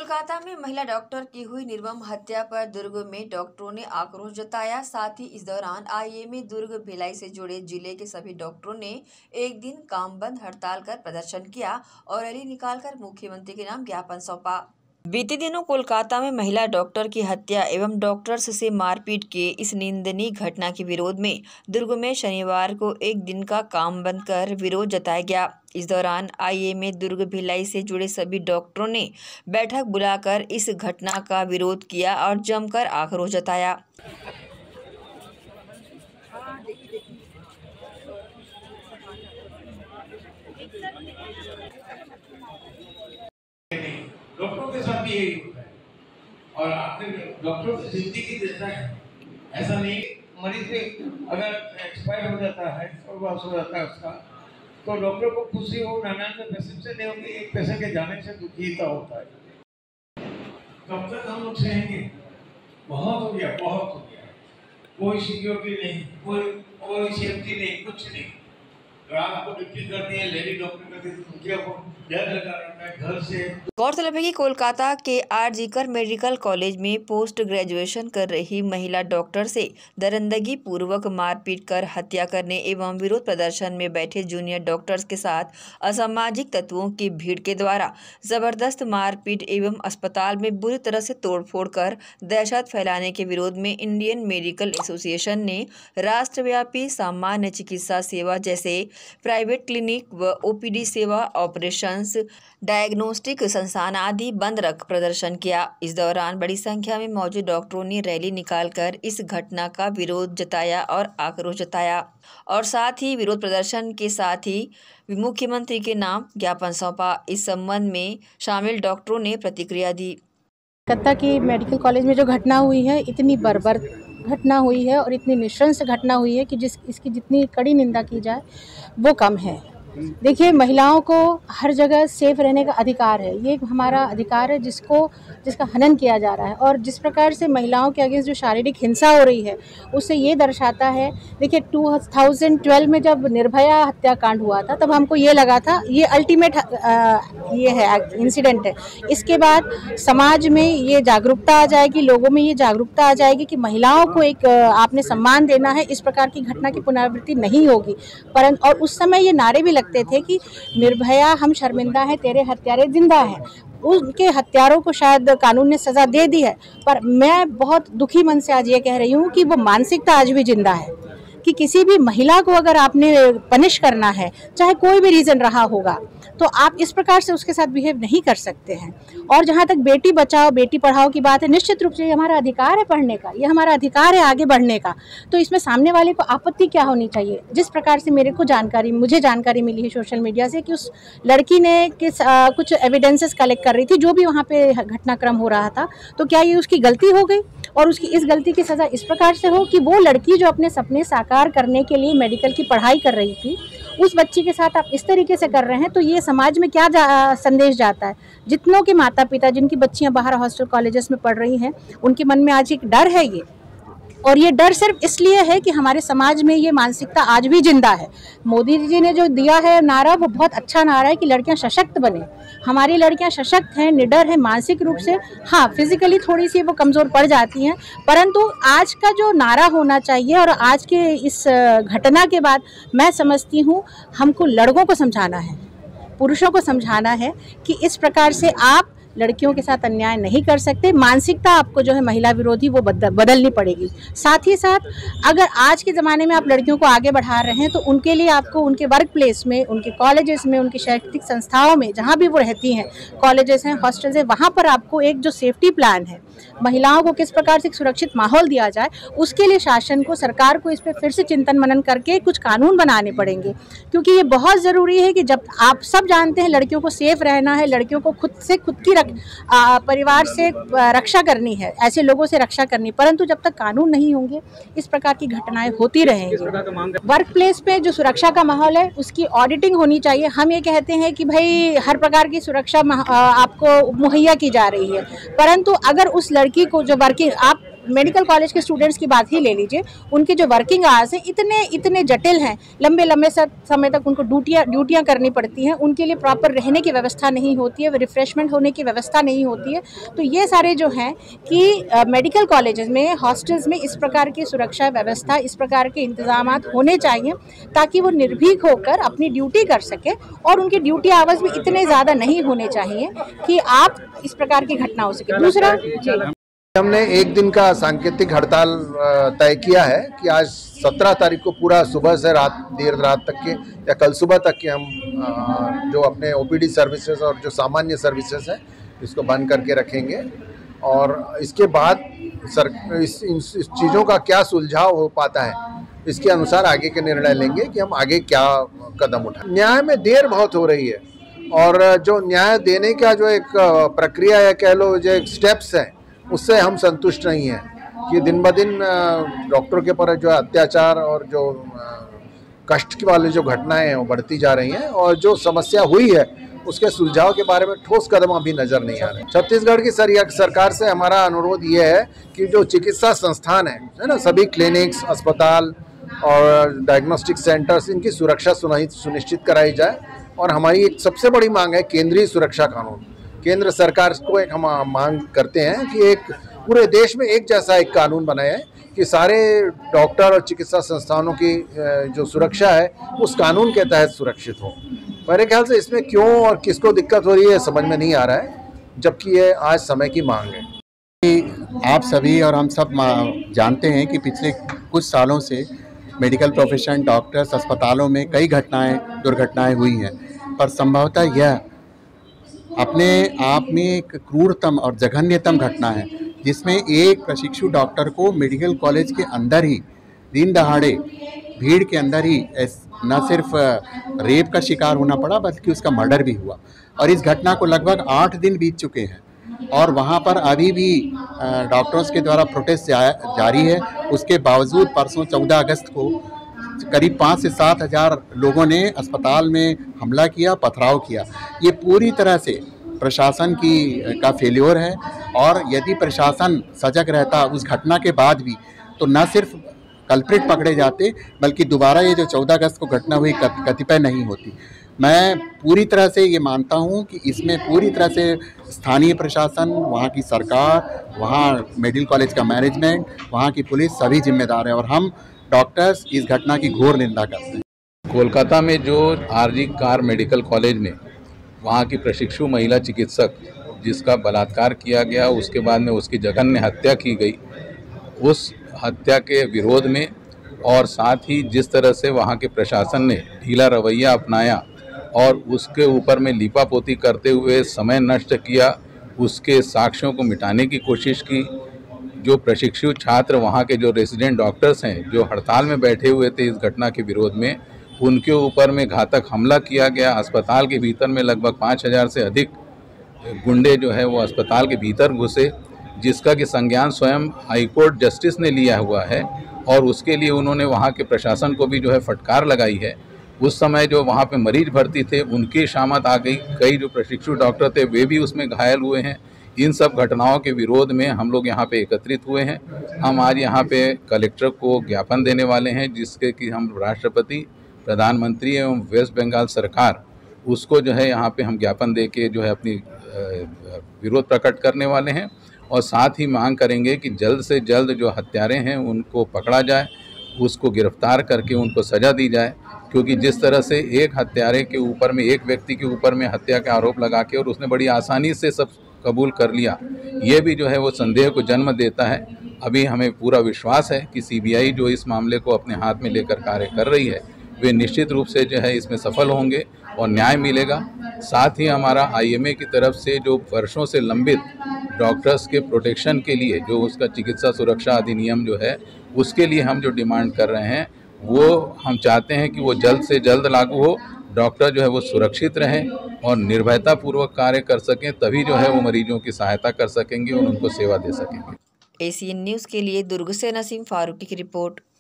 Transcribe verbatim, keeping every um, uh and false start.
कोलकाता में महिला डॉक्टर की हुई निर्मम हत्या पर दुर्ग में डॉक्टरों ने आक्रोश जताया। साथ ही इस दौरान आईएमए दुर्ग भिलाई से जुड़े जिले के सभी डॉक्टरों ने एक दिन काम बंद हड़ताल कर प्रदर्शन किया और रैली निकालकर मुख्यमंत्री के नाम ज्ञापन सौंपा। बीते दिनों कोलकाता में महिला डॉक्टर की हत्या एवं डॉक्टर्स से मारपीट के इस निंदनीय घटना के विरोध में दुर्ग में शनिवार को एक दिन का काम बंद कर विरोध जताया गया। इस दौरान आईएमए दुर्ग भिलाई से जुड़े सभी डॉक्टरों ने बैठक बुलाकर इस घटना का विरोध किया और जमकर आक्रोश जताया। डॉक्टरों के साथ भी यही होता है और आपने डॉक्टरों की जिंदगी देता है। ऐसा नहीं मरीज अगर एक्सपायर हो जाता है और वापस हो जाता है उसका, तो डॉक्टर को खुशी हो नानानवे पेशेंट से नहीं होगी, एक पेशेंट के जाने से दुखीता होता है। कब तक हम लोग सहेंगे? बहुत हो गया, बहुत हो गया। कोई सिक्योरिटी नहीं, कोई कोई सेफ्टी नहीं, कुछ नहीं। रात को ड्यूटी करती है लेडी डॉक्टर करती है, मुखिया को डर लगा रहता है घर से। गौरतलब है कि कोलकाता के आरजीकर मेडिकल कॉलेज में पोस्ट ग्रेजुएशन कर रही महिला डॉक्टर से दरिंदगी पूर्वक मारपीट कर हत्या करने एवं विरोध प्रदर्शन में बैठे जूनियर डॉक्टर्स के साथ असामाजिक तत्वों की भीड़ के द्वारा जबरदस्त मारपीट एवं अस्पताल में बुरी तरह से तोड़फोड़ कर दहशत फैलाने के विरोध में इंडियन मेडिकल एसोसिएशन ने राष्ट्रव्यापी सामान्य चिकित्सा सेवा जैसे प्राइवेट क्लिनिक व ओपीडी सेवा, ऑपरेशंस, डायग्नोस्टिक संस्थान आदि बंद रख प्रदर्शन किया। इस दौरान बड़ी संख्या में मौजूद डॉक्टरों ने रैली निकालकर इस घटना का विरोध जताया और आक्रोश जताया और साथ ही विरोध प्रदर्शन के साथ ही मुख्यमंत्री के नाम ज्ञापन सौंपा। इस संबंध में शामिल डॉक्टरों ने प्रतिक्रिया दी। कोलकाता की मेडिकल कॉलेज में जो घटना हुई है, इतनी बर्बर घटना हुई है और इतनी निशंस घटना हुई है कि जिस इसकी जितनी कड़ी निंदा की जाए वो कम है। देखिए, महिलाओं को हर जगह सेफ रहने का अधिकार है। ये हमारा अधिकार है जिसको जिसका हनन किया जा रहा है और जिस प्रकार से महिलाओं के अगेंस्ट जो शारीरिक हिंसा हो रही है उससे ये दर्शाता है। देखिए, दो हज़ार बारह में जब निर्भया हत्याकांड हुआ था तब हमको ये लगा था ये अल्टीमेट ये है इंसिडेंट है। इसके बाद समाज में ये जागरूकता आ जाएगी, लोगों में ये जागरूकता आ जाएगी कि महिलाओं को एक आपने सम्मान देना है, इस प्रकार की घटना की पुनरावृत्ति नहीं होगी। परंतु और उस समय ये नारे भी लगते थे कि निर्भया हम शर्मिंदा है, तेरे हत्यारे जिंदा हैं। उनके हत्यारों को शायद कानून ने सजा दे दी है, पर मैं बहुत दुखी मन से आज ये कह रही हूँ कि वो मानसिकता आज भी जिंदा है कि किसी भी महिला को अगर आपने पनिश करना है, चाहे कोई भी रीज़न रहा होगा, तो आप इस प्रकार से उसके साथ बिहेव नहीं कर सकते हैं। और जहाँ तक बेटी बचाओ बेटी पढ़ाओ की बात है, निश्चित रूप से ये हमारा अधिकार है पढ़ने का, ये हमारा अधिकार है आगे बढ़ने का। तो इसमें सामने वाले को आपत्ति क्या होनी चाहिए? जिस प्रकार से मेरे को जानकारी मुझे जानकारी मिली है सोशल मीडिया से कि उस लड़की ने किस आ, कुछ एविडेंसेस कलेक्ट कर रही थी जो भी वहाँ पे घटनाक्रम हो रहा था, तो क्या ये उसकी गलती हो गई और उसकी इस गलती की सज़ा इस प्रकार से हो कि वो लड़की जो अपने सपने साकार करने के लिए मेडिकल की पढ़ाई कर रही थी, उस बच्ची के साथ आप इस तरीके से कर रहे हैं, तो ये समाज में क्या जा, संदेश जाता है? जितनों के माता पिता जिनकी बच्चियां बाहर हॉस्टल कॉलेजेस में पढ़ रही हैं, उनके मन में आज एक डर है ये, और ये डर सिर्फ इसलिए है कि हमारे समाज में ये मानसिकता आज भी जिंदा है। मोदी जी ने जो दिया है नारा, वो बहुत अच्छा नारा है कि लड़कियां सशक्त बने। हमारी लड़कियां सशक्त हैं, निडर हैं मानसिक रूप से। हाँ, फिजिकली थोड़ी सी वो कमज़ोर पड़ जाती हैं, परंतु आज का जो नारा होना चाहिए और आज के इस घटना के बाद मैं समझती हूँ हमको लड़कों को समझाना है, पुरुषों को समझाना है कि इस प्रकार से आप लड़कियों के साथ अन्याय नहीं कर सकते। मानसिकता आपको जो है महिला विरोधी वो बदल बदलनी पड़ेगी। साथ ही साथ अगर आज के ज़माने में आप लड़कियों को आगे बढ़ा रहे हैं तो उनके लिए आपको उनके वर्क प्लेस में, उनके कॉलेजेस में, उनकी शैक्षिक संस्थाओं में, जहाँ भी वो रहती हैं, कॉलेजेस हैं, हॉस्टल्स हैं, वहाँ पर आपको एक जो सेफ्टी प्लान है, महिलाओं को किस प्रकार से एक सुरक्षित माहौल दिया जाए, उसके लिए शासन को, सरकार को इस पर फिर से चिंतन मनन करके कुछ कानून बनाने पड़ेंगे। क्योंकि ये बहुत ज़रूरी है कि जब आप सब जानते हैं लड़कियों को सेफ रहना है, लड़कियों को खुद से खुद की आ, परिवार से रक्षा करनी है, ऐसे लोगों से रक्षा करनी, परंतु जब तक कानून नहीं होंगे इस प्रकार की घटनाएं होती रहेंगी। वर्क प्लेस पे जो सुरक्षा का माहौल है उसकी ऑडिटिंग होनी चाहिए। हम ये कहते हैं कि भाई हर प्रकार की सुरक्षा आपको मुहैया की जा रही है, परंतु अगर उस लड़की को जो वर्किंग आप मेडिकल कॉलेज के स्टूडेंट्स की बात ही ले लीजिए, उनके जो वर्किंग आवर्स हैं इतने इतने जटिल हैं, लंबे लंबे समय तक उनको ड्यूटियाँ ड्यूटियाँ करनी पड़ती हैं, उनके लिए प्रॉपर रहने की व्यवस्था नहीं होती है, रिफ्रेशमेंट होने की व्यवस्था नहीं होती है। तो ये सारे जो हैं कि मेडिकल कॉलेजेस में, हॉस्टल्स में इस प्रकार की सुरक्षा व्यवस्था, इस प्रकार के इंतजाम होने चाहिए ताकि वो निर्भीक होकर अपनी ड्यूटी कर सके, और उनकी ड्यूटी आवर्स भी इतने ज़्यादा नहीं होने चाहिए कि आप इस प्रकार की घटना हो सके। दूसरा, हमने एक दिन का सांकेतिक हड़ताल तय किया है कि आज सत्रह तारीख को पूरा सुबह से रात देर रात तक के या कल सुबह तक के हम जो अपने ओपीडी सर्विसेज और जो सामान्य सर्विसेज है इसको बंद करके रखेंगे, और इसके बाद सर इस, इस, इस चीज़ों का क्या सुलझाव हो पाता है इसके अनुसार आगे के निर्णय लेंगे कि हम आगे क्या कदम उठाएं। न्याय में देर बहुत हो रही है, और जो न्याय देने का जो एक प्रक्रिया या कह लो जो एक स्टेप्स हैं उससे हम संतुष्ट नहीं हैं कि दिन ब दिन डॉक्टर के पर जो अत्याचार और जो कष्ट की वाली जो घटनाएं हैं वो बढ़ती जा रही हैं, और जो समस्या हुई है उसके सुलझाव के बारे में ठोस कदम अभी नज़र नहीं आ रहे। छत्तीसगढ़ की सरकार से हमारा अनुरोध ये है कि जो चिकित्सा संस्थान है है ना, सभी क्लिनिक्स, अस्पताल और डायग्नोस्टिक सेंटर्स, इनकी सुरक्षा सुनिश्चित कराई जाए। और हमारी एक सबसे बड़ी मांग है केंद्रीय सुरक्षा कानून। केंद्र सरकार को एक हम मांग करते हैं कि एक पूरे देश में एक जैसा एक कानून बनाए कि सारे डॉक्टर और चिकित्सा संस्थानों की जो सुरक्षा है उस कानून के तहत सुरक्षित हो। मेरे ख्याल से इसमें क्यों और किसको दिक्कत हो रही है समझ में नहीं आ रहा है, जबकि ये आज समय की मांग है। आप सभी और हम सब जानते हैं कि पिछले कुछ सालों से मेडिकल प्रोफेशन, डॉक्टर्स, अस्पतालों में कई घटनाएं दुर्घटनाएं हुई हैं, पर संभवतः यह अपने आप में एक क्रूरतम और जघन्यतम घटना है जिसमें एक प्रशिक्षु डॉक्टर को मेडिकल कॉलेज के अंदर ही दिन दहाड़े भीड़ के अंदर ही न सिर्फ रेप का शिकार होना पड़ा बल्कि उसका मर्डर भी हुआ। और इस घटना को लगभग आठ दिन बीत चुके हैं और वहाँ पर अभी भी डॉक्टर्स के द्वारा प्रोटेस्ट जा, जारी है। उसके बावजूद परसों चौदह अगस्त को करीब पाँच से सात हज़ार लोगों ने अस्पताल में हमला किया, पथराव किया। ये पूरी तरह से प्रशासन की का फेल्योर है, और यदि प्रशासन सजग रहता उस घटना के बाद भी तो न सिर्फ कल्प्रिट पकड़े जाते बल्कि दोबारा ये जो चौदह अगस्त को घटना हुई कतिपय नहीं होती। मैं पूरी तरह से ये मानता हूँ कि इसमें पूरी तरह से स्थानीय प्रशासन, वहाँ की सरकार, वहाँ मेडिकल कॉलेज का मैनेजमेंट, वहाँ की पुलिस सभी जिम्मेदार है, और हम डॉक्टर्स इस घटना की घोर निंदा करते हैं। कोलकाता में जो आरजी कार मेडिकल कॉलेज में वहाँ की प्रशिक्षु महिला चिकित्सक जिसका बलात्कार किया गया, उसके बाद में उसकी जघन्य हत्या की गई, उस हत्या के विरोध में और साथ ही जिस तरह से वहाँ के प्रशासन ने ढीला रवैया अपनाया और उसके ऊपर में लीपापोती करते हुए समय नष्ट किया, उसके साक्ष्यों को मिटाने की कोशिश की। जो प्रशिक्षु छात्र वहाँ के जो रेजिडेंट डॉक्टर्स हैं जो हड़ताल में बैठे हुए थे इस घटना के विरोध में, उनके ऊपर में घातक हमला किया गया। अस्पताल के भीतर में लगभग पाँच हज़ार से अधिक गुंडे जो है वो अस्पताल के भीतर घुसे, जिसका कि संज्ञान स्वयं हाईकोर्ट जस्टिस ने लिया हुआ है, और उसके लिए उन्होंने वहाँ के प्रशासन को भी जो है फटकार लगाई है। उस समय जो वहाँ पे मरीज भर्ती थे उनकी शामत आ गई, कई जो प्रशिक्षु डॉक्टर थे वे भी उसमें घायल हुए हैं। इन सब घटनाओं के विरोध में हम लोग यहाँ पे एकत्रित हुए हैं। हम आज यहाँ पे कलेक्टर को ज्ञापन देने वाले हैं, जिसके कि हम राष्ट्रपति, प्रधानमंत्री एवं वेस्ट बंगाल सरकार उसको जो है यहाँ पे हम ज्ञापन दे के जो है अपनी विरोध प्रकट करने वाले हैं, और साथ ही मांग करेंगे कि जल्द से जल्द जो हत्यारे हैं उनको पकड़ा जाए, उसको गिरफ्तार करके उनको सज़ा दी जाए। क्योंकि जिस तरह से एक हत्यारे के ऊपर में, एक व्यक्ति के ऊपर में हत्या का आरोप लगा के और उसने बड़ी आसानी से सब कबूल कर लिया, ये भी जो है वो संदेह को जन्म देता है। अभी हमें पूरा विश्वास है कि सीबीआई जो इस मामले को अपने हाथ में लेकर कार्य कर रही है, वे निश्चित रूप से जो है इसमें सफल होंगे और न्याय मिलेगा। साथ ही हमारा आईएमए की तरफ से जो वर्षों से लंबित डॉक्टर्स के प्रोटेक्शन के लिए जो उसका चिकित्सा सुरक्षा अधिनियम जो है उसके लिए हम जो डिमांड कर रहे हैं, वो हम चाहते हैं कि वो जल्द से जल्द लागू हो, डॉक्टर जो है वो सुरक्षित रहें और निर्भयता पूर्वक कार्य कर सकें, तभी जो है वो मरीजों की सहायता कर सकेंगे और उनको सेवा दे सकेंगे। एसीएन न्यूज़ के लिए दुर्ग से नसीम फारूकी की रिपोर्ट।